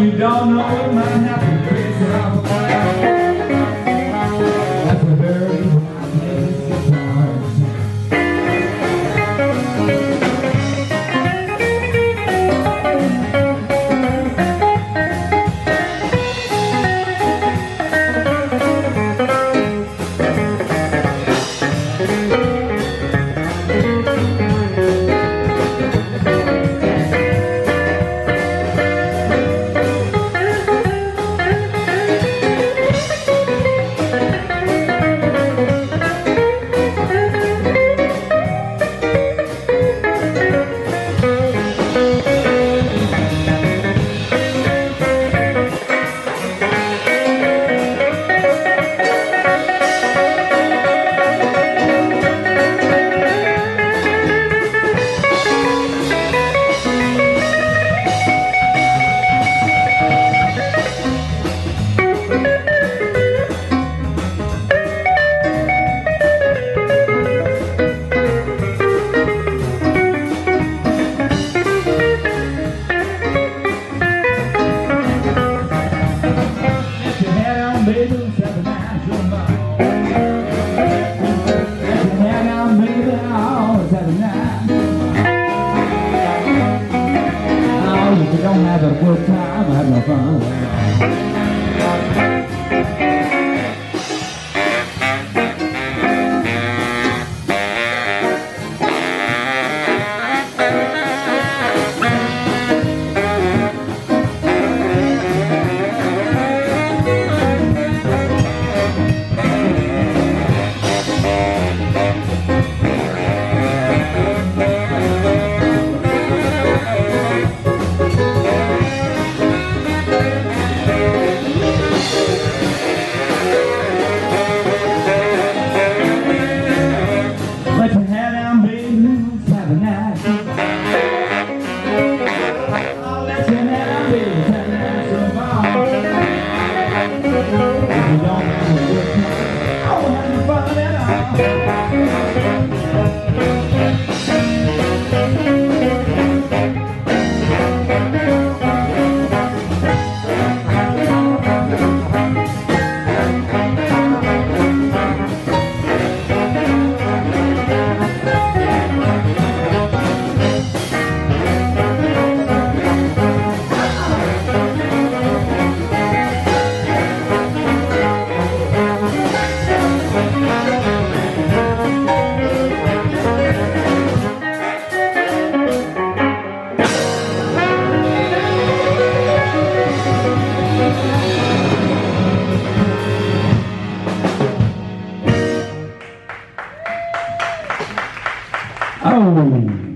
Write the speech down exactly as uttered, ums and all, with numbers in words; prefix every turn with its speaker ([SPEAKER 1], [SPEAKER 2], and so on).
[SPEAKER 1] you don't know it might happen crazy. That's a very nice guitar. Baby, let's have a nice rumba. Let your hair down, baby, oh, let's have a nice rumba. Oh, if you don't have a good time, have no fun. Let your hair down, baby, let's have a nice rumba. Oh, let your hair down, baby, let's have a nice rumba. If you don't have a good time, I won't have no fun at all. Oh.